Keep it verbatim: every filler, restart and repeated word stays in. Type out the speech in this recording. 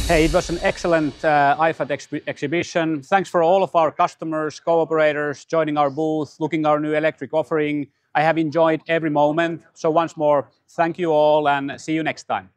Hey, it was an excellent uh, I F A T ex exhibition. Thanks for all of our customers, cooperators joining our booth, looking our new electric offering. I have enjoyed every moment. So once more, thank you all and see you next time.